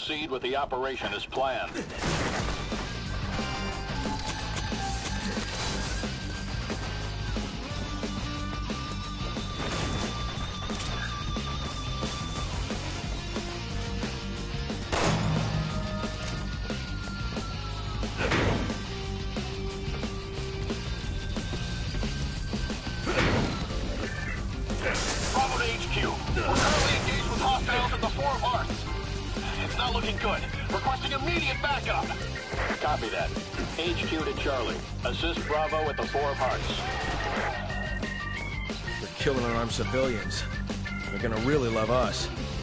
proceed with the operation as planned. Bravo to HQ. We're currently engaged with hostiles at the Four of Hearts. It's not looking good. Requesting immediate backup. Copy that. HQ to Charlie. Assist Bravo at the Four of Hearts. They're killing unarmed civilians. They're gonna really love us.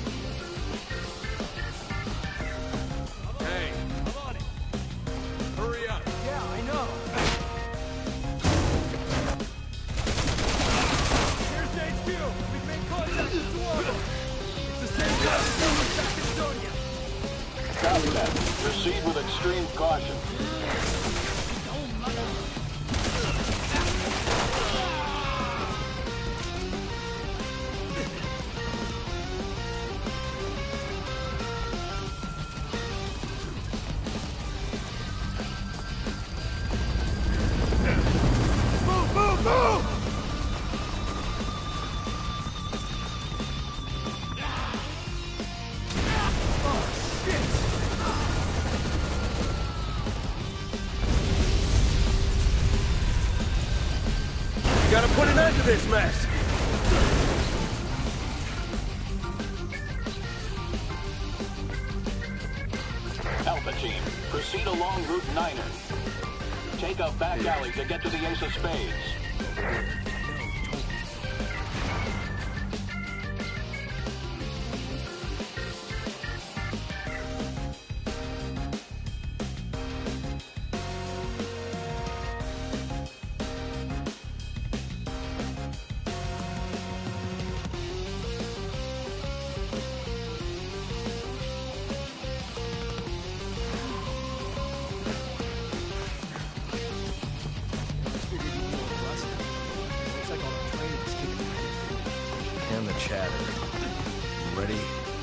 Hey, I'm on it. Hurry up. Yeah, I know. Here's HQ. We've made contact with two of them. It's the same guy that was back in Sonia. Copy that. Proceed with extreme caution. Move, move, move! Oh, shit! You gotta put an end to this mess! Alpha Team, proceed along Route 9er. Take a back alley to get to the Ace of Spades. And the chatter. Ready?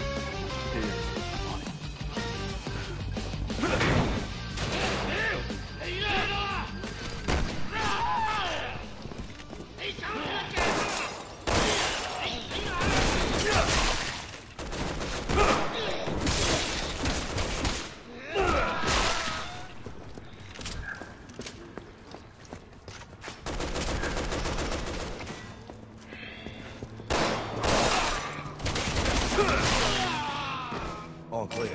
All clear.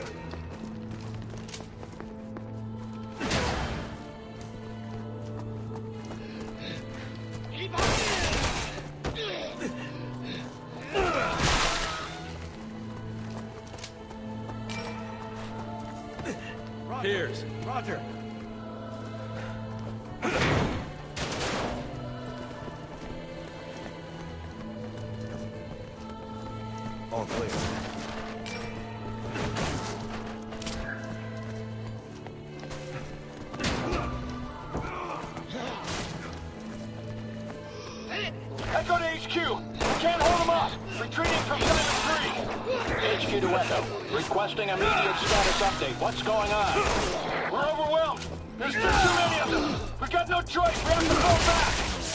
Piers. Roger. All clear. Echo to HQ. Can't hold them up. Retreating from Sector 3. HQ to Echo. Requesting immediate status update. What's going on? We're overwhelmed. There's too many of them. We've got no choice. We have to fall back.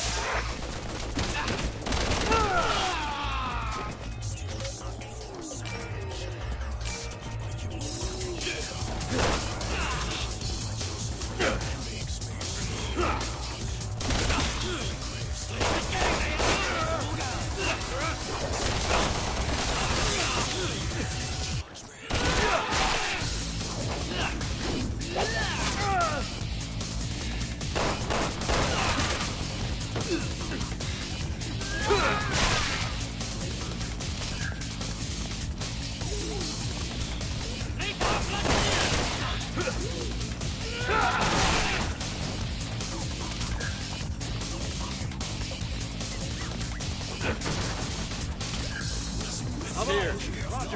I'm here. Roger.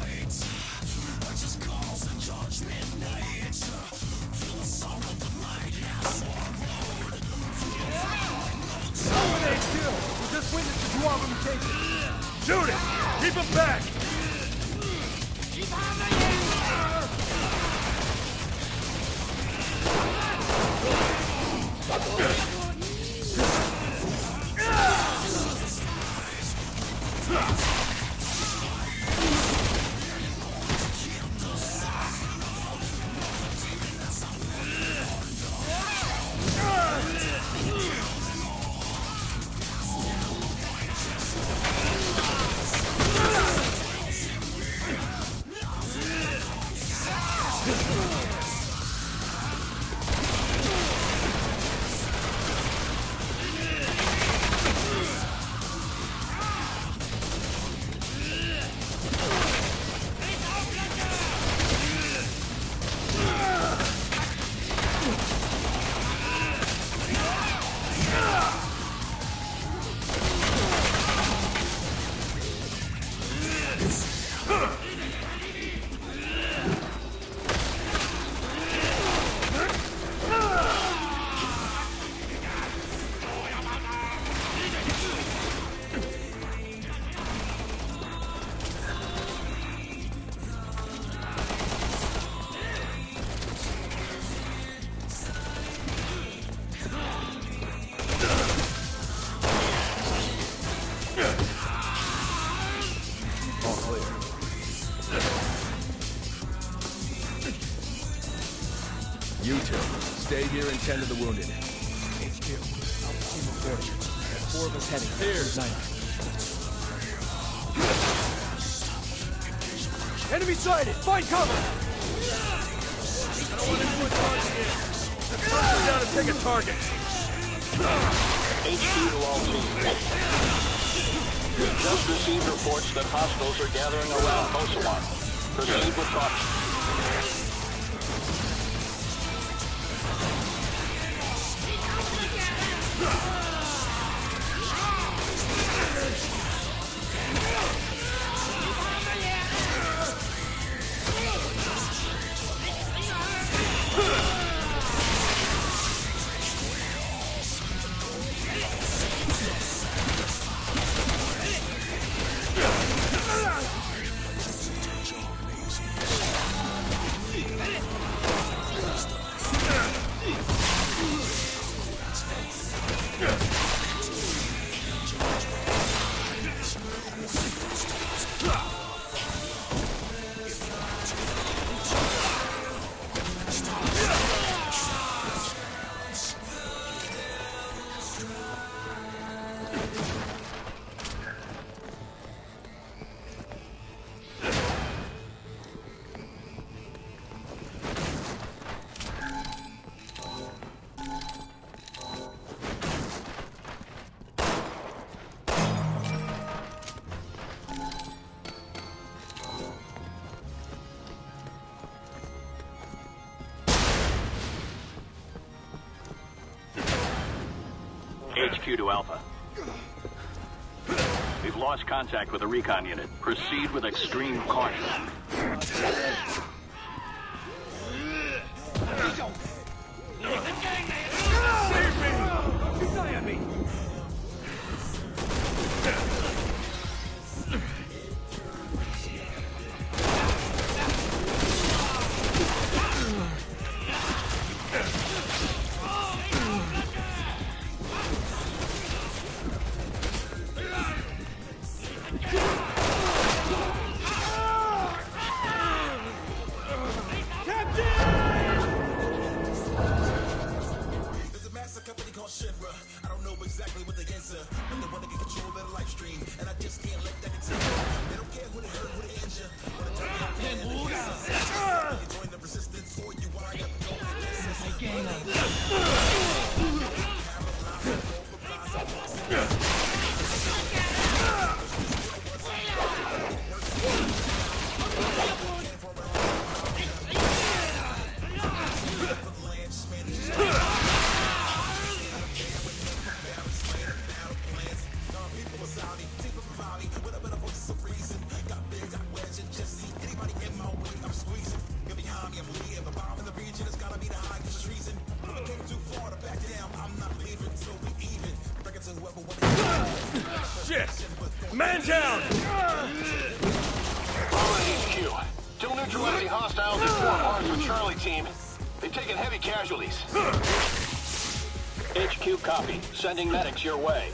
We just witnessed the Dwarven mutation. Shoot it! Keep him back! Keep on the You two, stay here and tend to the wounded. HQ. Alpha team of 30. There's 4 of us heading. Here's 90. Enemy sighted! Find cover! I don't want anyone charging in. Just hunt down and take a target. HQ to all teams. We've just received reports that hostiles are gathering around Osawan. Proceed with caution. HQ to Alpha. We've lost contact with the recon unit. Proceed with extreme caution. Save me! Keep an eye on me! Shit! Man down! All right, HQ. Till neutralizing hostiles at 4 bars with Charlie team. They've taken heavy casualties. HQ copy. Sending medics your way.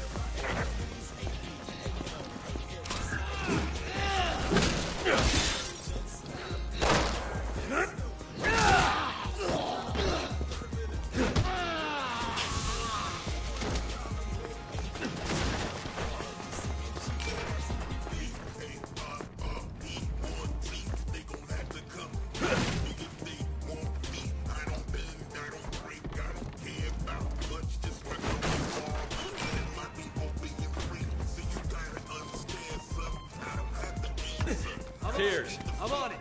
Cheers. I'm on it.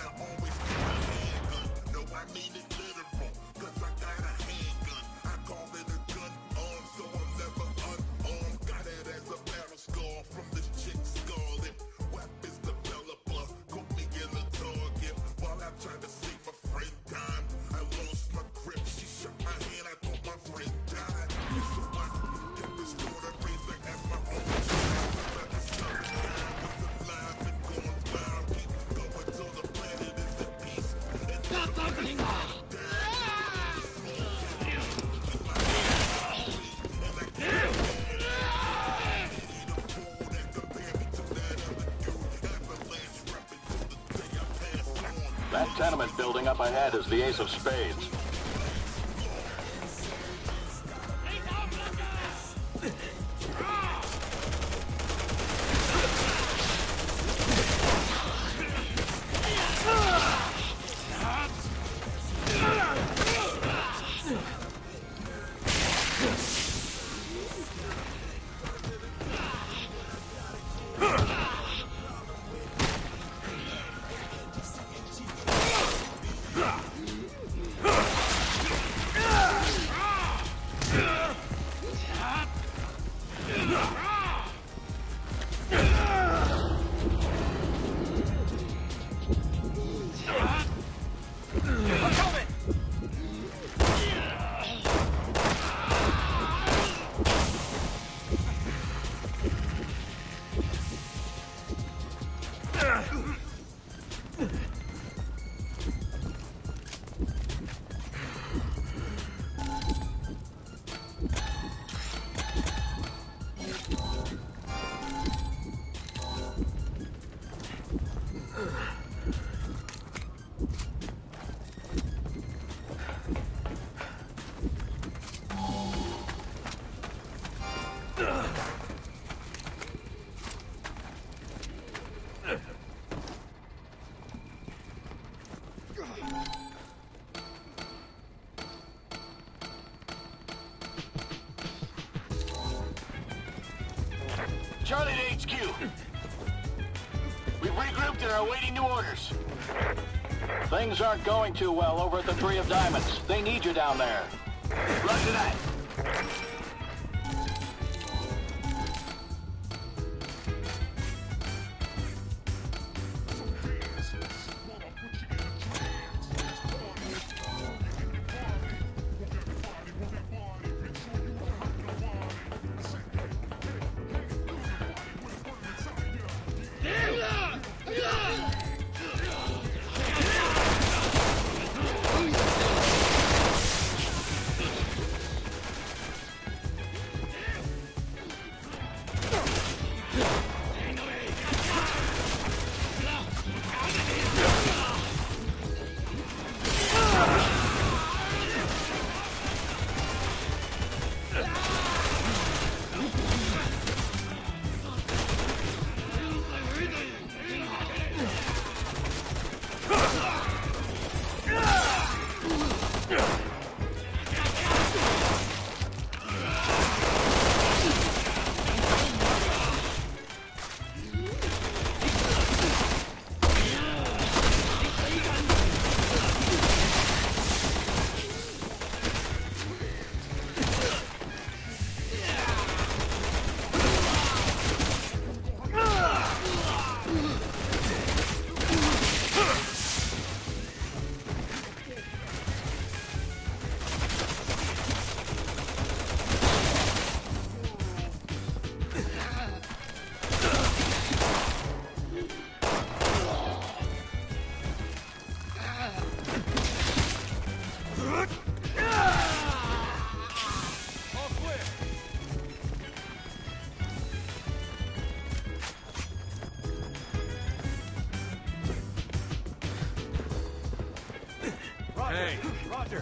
That tenement building up ahead is the Ace of Spades. Charlie to HQ. We've regrouped and are awaiting new orders. Things aren't going too well over at the Three of Diamonds. They need you down there. Roger that. Hey, Roger.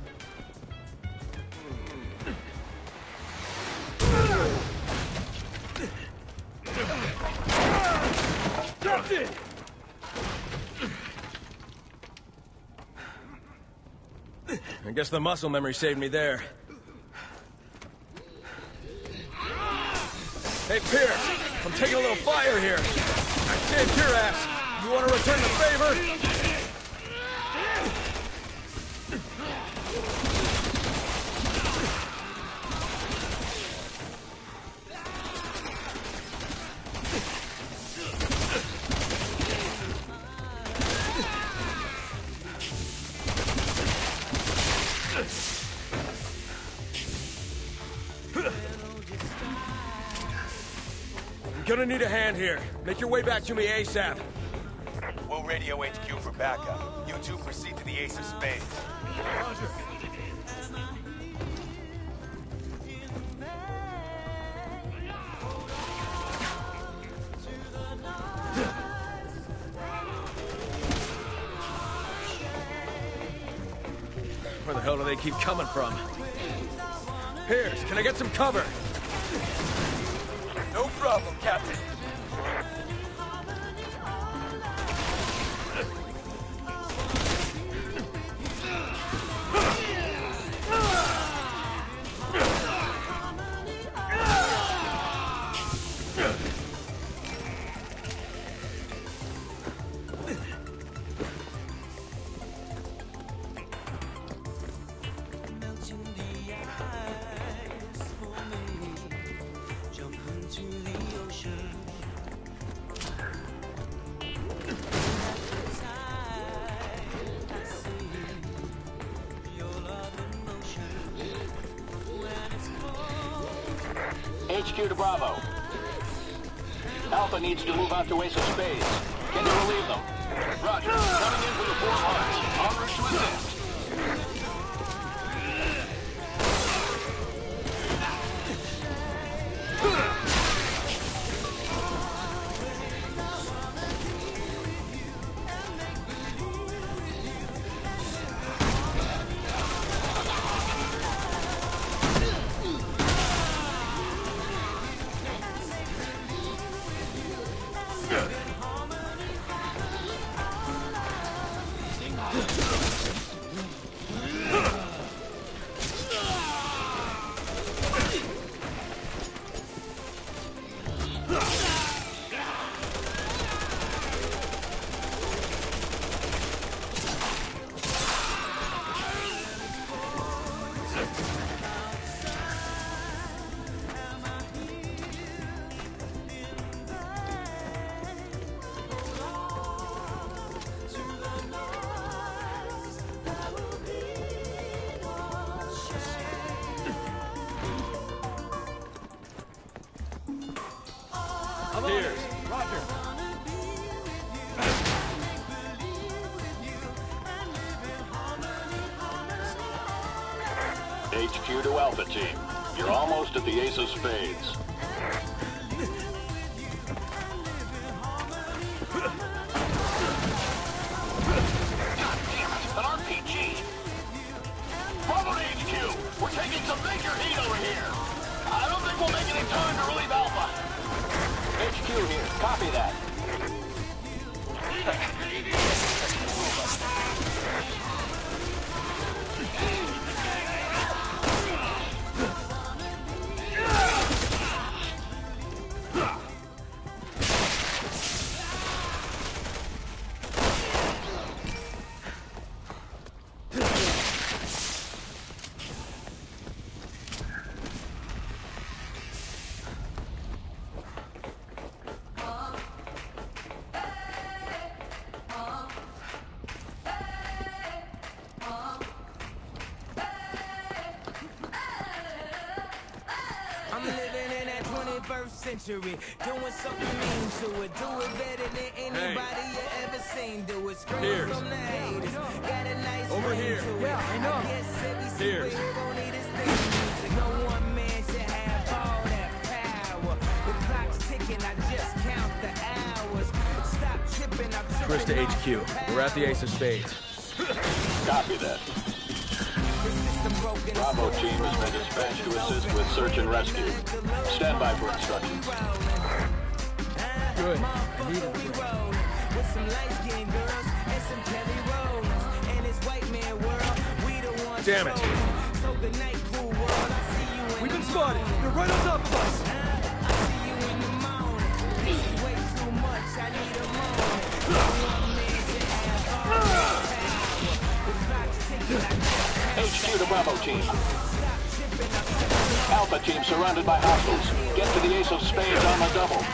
That's it. I guess the muscle memory saved me there. Hey, Pierce, I'm taking a little fire here. I saved your ass. You want to return the favor? I'm gonna need a hand here. Make your way back to me ASAP. We'll radio HQ for backup. You two proceed to the Ace of Spades. Roger. Where the hell do they keep coming from? Piers, can I get some cover? No problem, Captain. HQ to Bravo. Alpha needs to move out to Ace of Spades. Can you relieve them? Roger. Coming in from the 4 hearts. En route to assist. Piers. Roger. HQ to Alpha Team. You're almost at the Ace of Spades. God damn it, an RPG! Bravo to HQ! We're taking some major heat over here! I don't think we'll make it in time to relieve Alpha! HQ here, copy that. I'm living in that 21st century, doing something mean to it. Do it better than anybody you ever seen. Do it scream Piers. from the haters. Got a nice Over ring here. to it. Yeah, I know. I guess every Piers. superhero need his theme music. No one man should have all that power. The clock's ticking, I just count the hours. Stop tripping, I'm tripping. Chris to off HQ. the We're at the power. Ace of Spades. Copy that. Bravo team has been dispatched to assist with search and rescue. Stand by for instructions. Good. I need it. With some light-skinned girls and some Kelly Rollins. And this white man world, we the ones. Damn it. So good night, cool world. I see you in We've the been spotted. morning. They're right on top of us. I see you in the morning. This is way too much. I need a moment. HQ to Bravo team. Alpha team surrounded by hostiles. Get to the ace of spades on the double.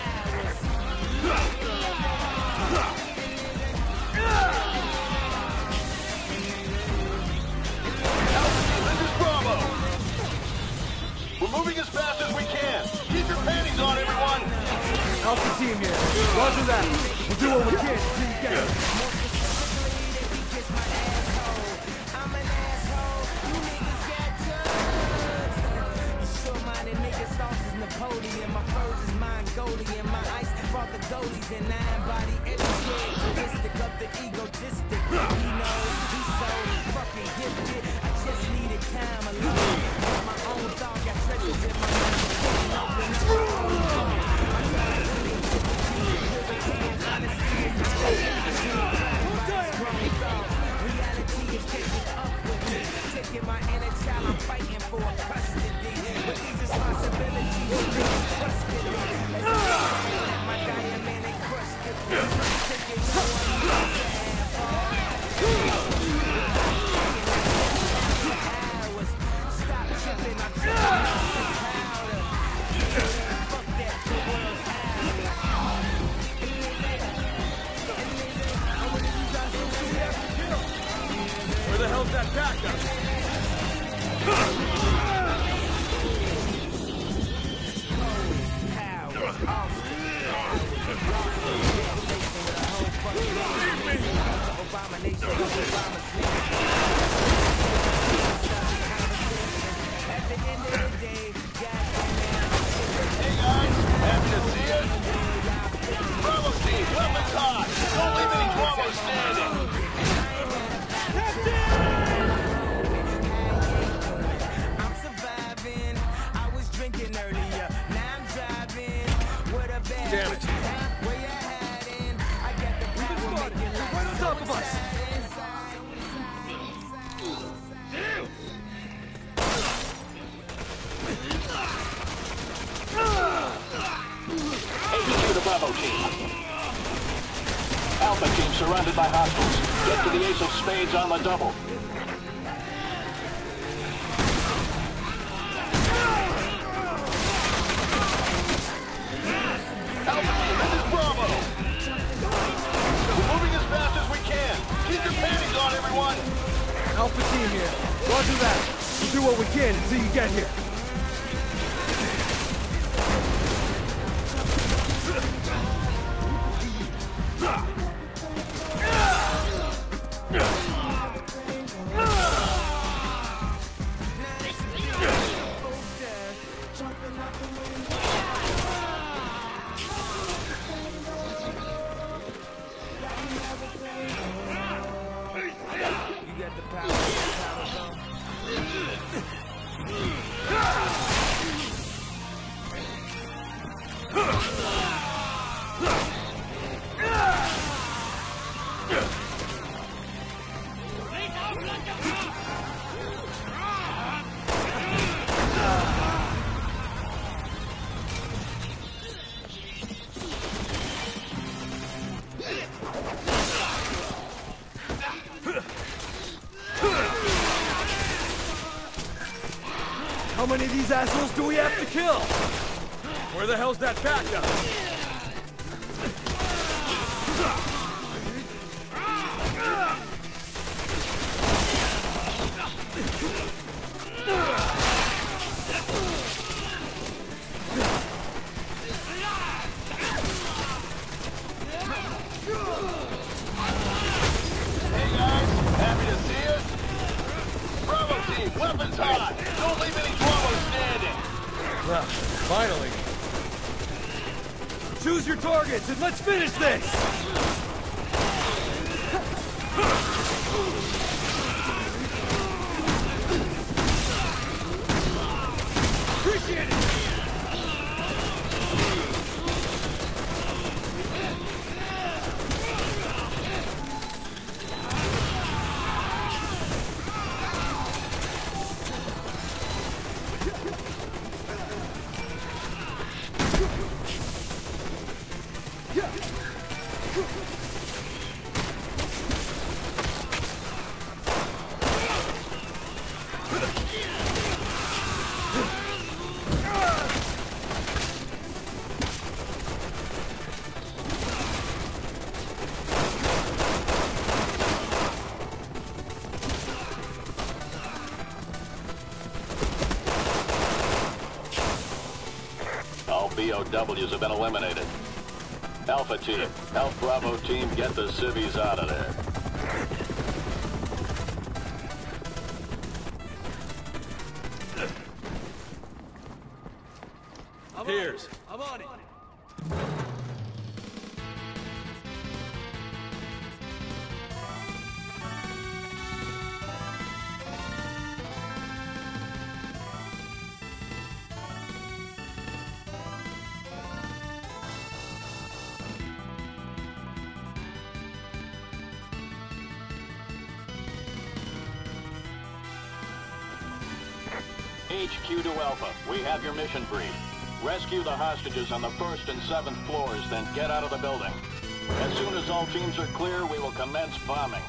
Alpha team, this is Bravo. We're moving as fast as we can. Keep your panties on, everyone. Alpha team here. Roger that. We'll do what we can until you get here. Napoleon, my furs is Mongolian, my ice brought the goalies and I embody every characteristic of the egotistic. He knows he's so fucking gifted. I just needed time alone. Got my own dog, got treasures in my mind. Open up my own door. I'm trying to really get the key. Honesty is my reality is catching up with me. Taking my inner child, I'm fighting for custody. But these responsibilities Where the hell's that backup? Hey guys, happy to see you. Bravo team, weapons hot. Don't leave any Bravo standing. I'm surviving. I was drinking earlier. Now I'm driving. What a bad. Damn it. Where you hiding? I got the power. Make it Right on top of us. HQ to Bravo team. Alpha team surrounded by hostiles. Get to the ace of spades on the double. Alpha team, this is Bravo. We're moving as fast as we can. Keep your panties on, everyone. Alpha team here. Roger that. We'll do what we can until you get here. You got the power. How many of these assholes do we have to kill? Where the hell's that backup? Hey guys, happy to see you. Bravo team, weapons hot. Don't leave any Bravo standing. Ah, finally. Choose your targets and let's finish this! Appreciate it! POWs have been eliminated. Alpha team, help Bravo team get the civvies out of there. Piers. I'm on it. HQ to Alpha, we have your mission brief. Rescue the hostages on the 1st and 7th floors, then get out of the building. As soon as all teams are clear, we will commence bombing.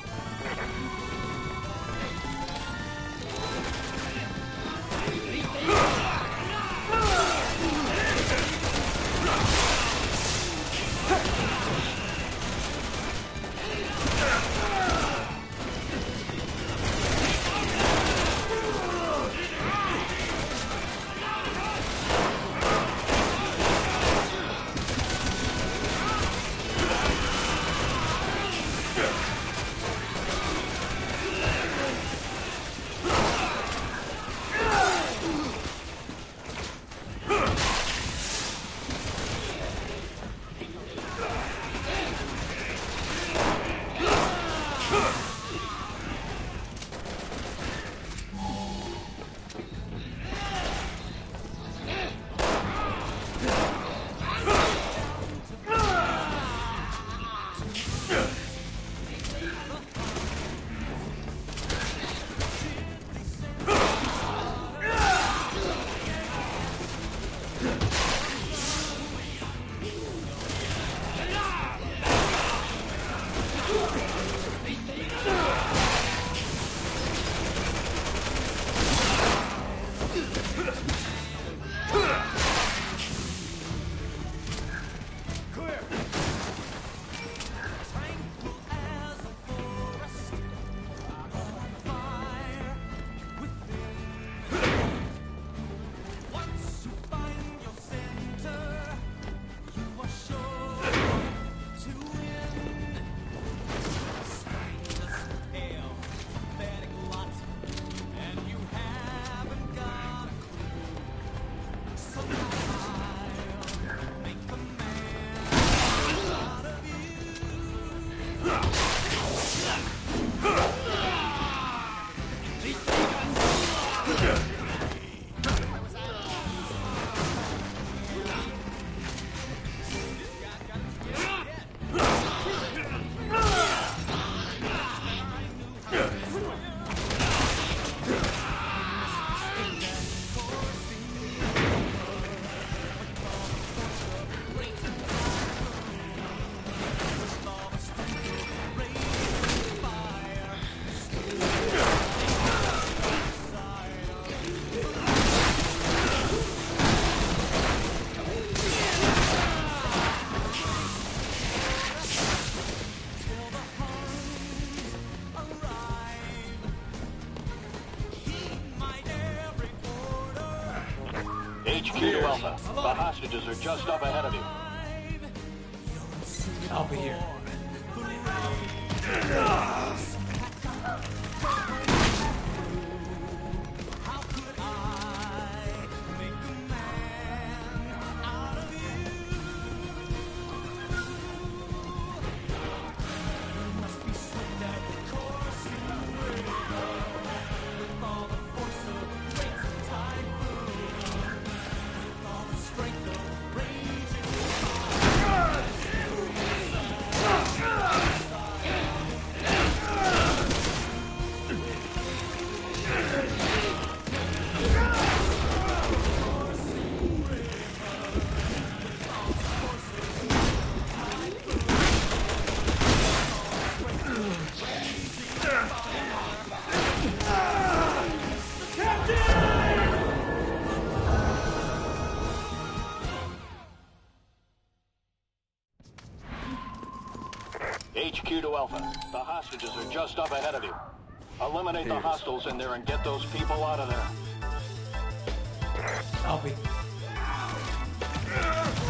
HQ to Alpha. The hostages are just up ahead of you. I'll be here. HQ to Alpha. The hostages are just up ahead of you. Eliminate the hostiles in there and get those people out of there. I'll be...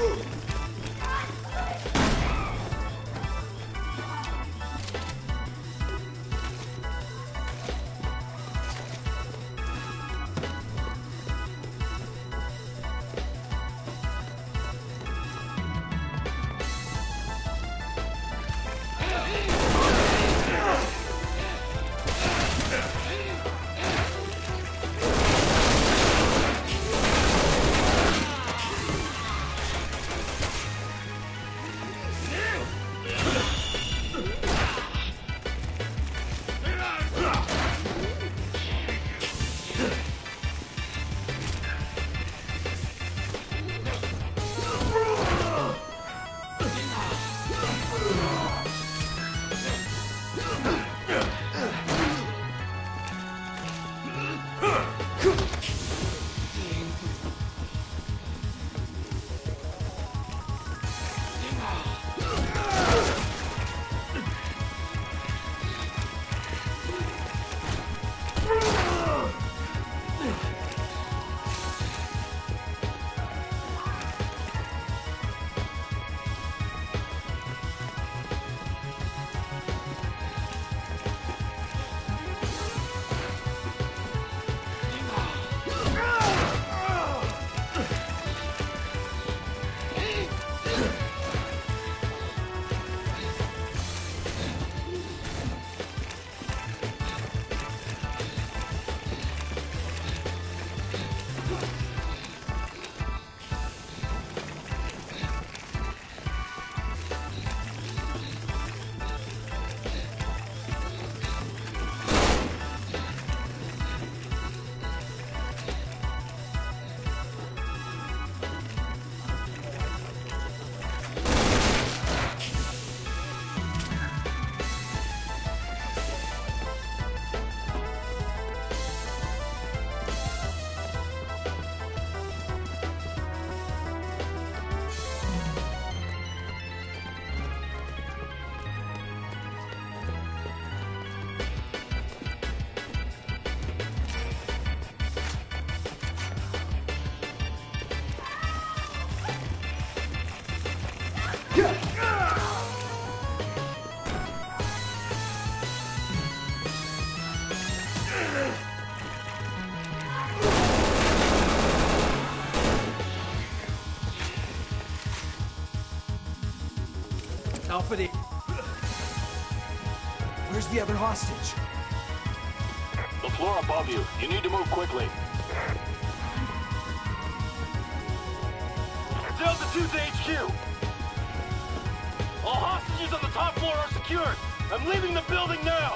company. Where's the other hostage? The floor above you. You need to move quickly. Delta 2 to HQ. All hostages on the top floor are secured. I'm leaving the building now.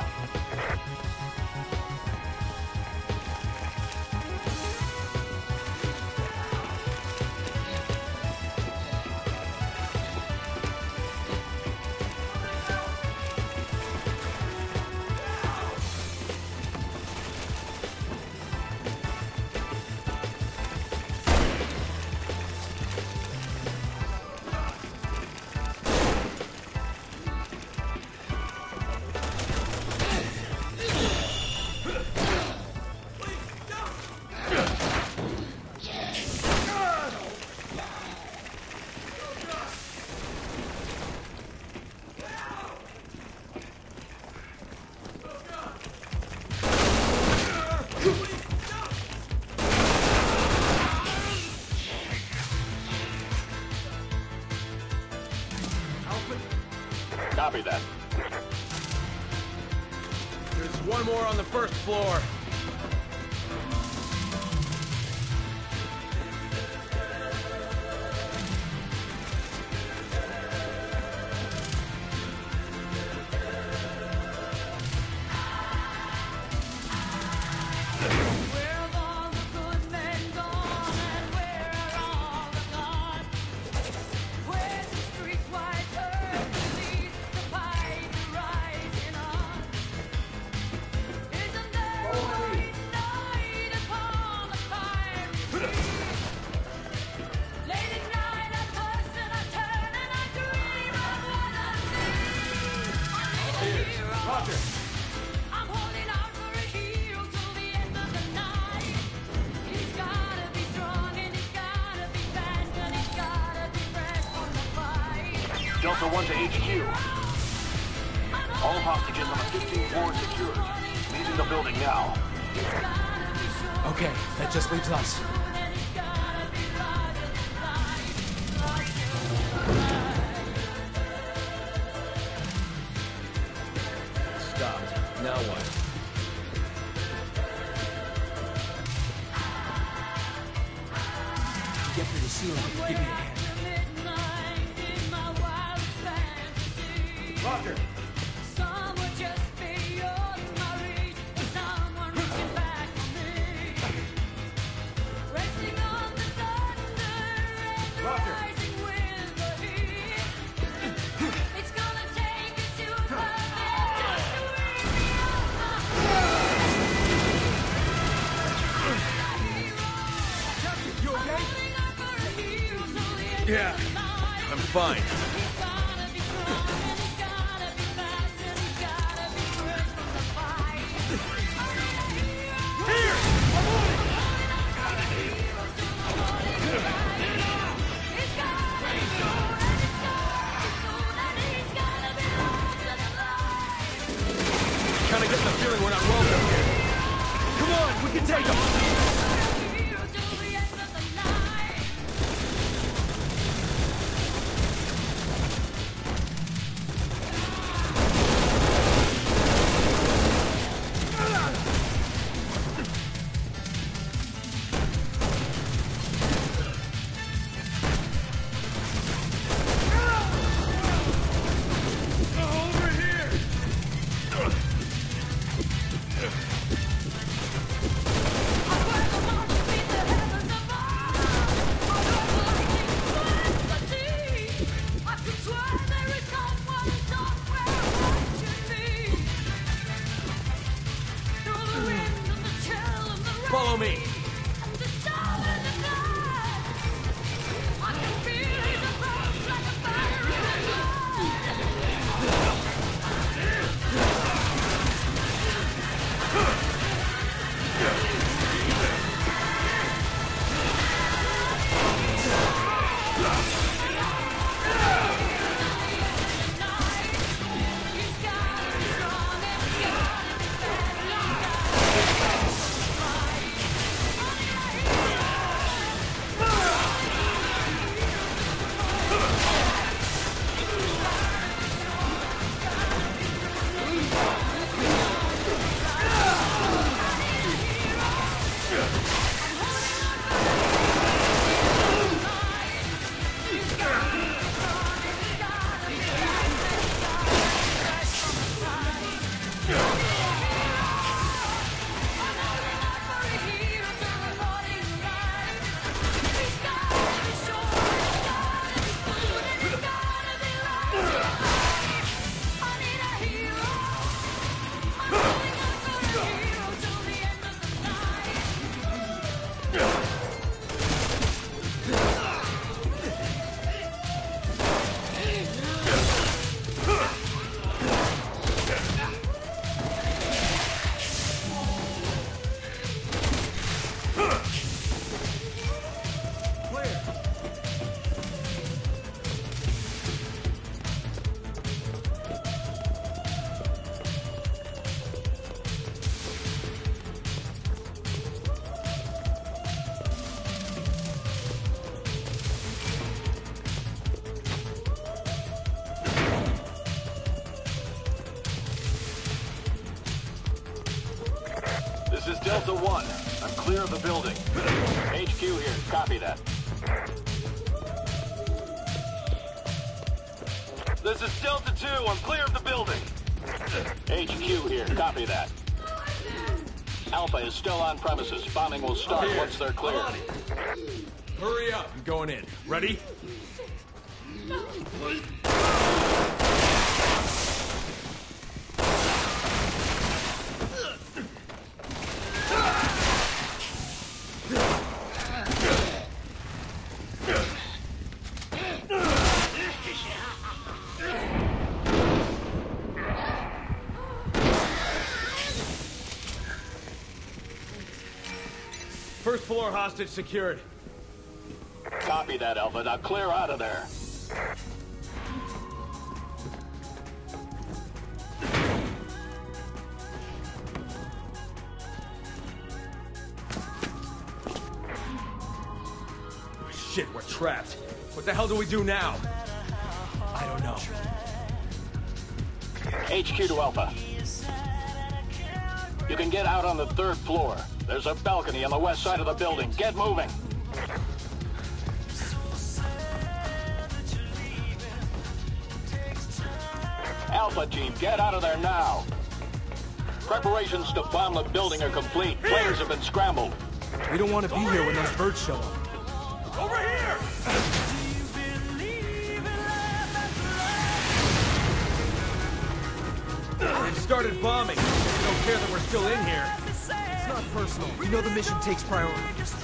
Copy that. There's one more on the first floor. Delta 1 to HQ. All hostages on the 15th floor secured. Leaving the building now. Okay, that just leaves us. Stopped. Now what? Get through the ceiling. Give me a hand. Roger. Yeah, I'm fine. Kinda getting the feeling we're not welcome here. Come on, we can take them! Follow me! Delta 1. I'm clear of the building. HQ here. Copy that. This is Delta 2. I'm clear of the building. HQ here. Copy that. Alpha is still on premises. Bombing will start once they're clear. Hurry up. I'm going in. Ready? First floor hostage secured. Copy that, Alpha. Now clear out of there. Shit, we're trapped. What the hell do we do now? I don't know. HQ to Alpha. You can get out on the 3rd floor. There's a balcony on the west side of the building. Get moving. Alpha team, get out of there now. Preparations to bomb the building are complete. Players have been scrambled. We don't want to be here when those birds show up. Over here! They've started bombing. They don't care that we're still in here. It's not personal. We know the mission takes priority.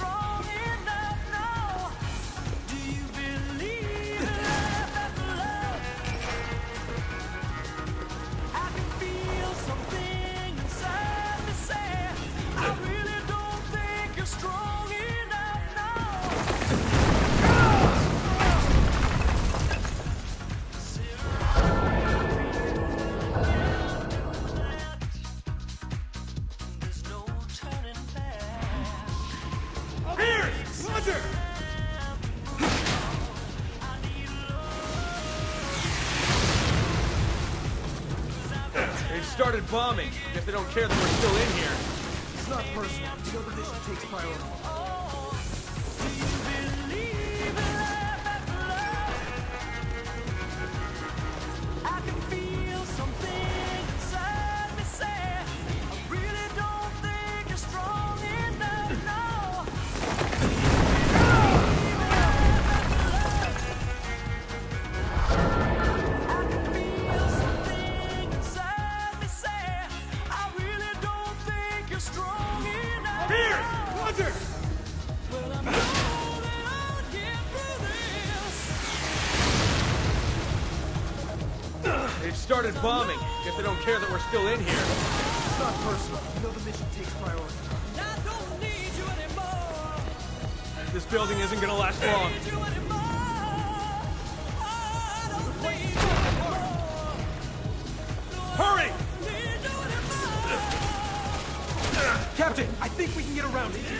They've started bombing. Guess they don't care that we're still in here. It's not personal. We know the mission takes priority. They've started bombing. Guess they don't care that we're still in here. It's not personal. We know the mission takes priority. This building isn't gonna last long. Hurry! Captain, I think we can get around it.